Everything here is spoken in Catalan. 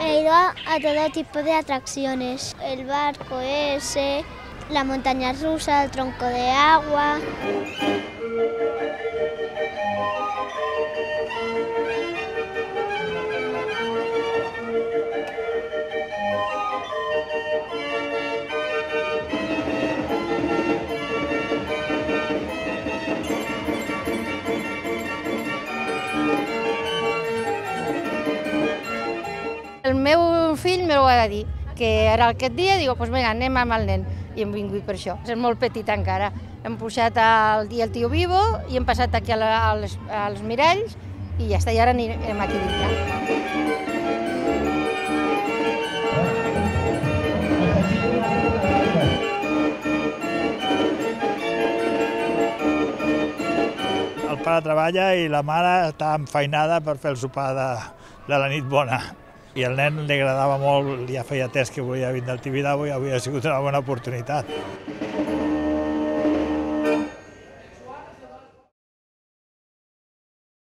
He ido a todo tipo de atracciones, el barco ese, la montaña rusa, el tronco de agua. El meu fill me ho va dir, que era aquest dia, digo, pues vinga, anem amb el nen. I hem vingut per això. És molt petit encara. Hem pujat al Tio Vivo i hem passat aquí als Miralls i ja està, i ara anem aquí dintre. El pare treballa i la mare està enfeinada per fer el sopar de la nit bona. I al nen li agradava molt, ja feia temps que volia vindre al Tibidabo i avui ha sigut una bona oportunitat.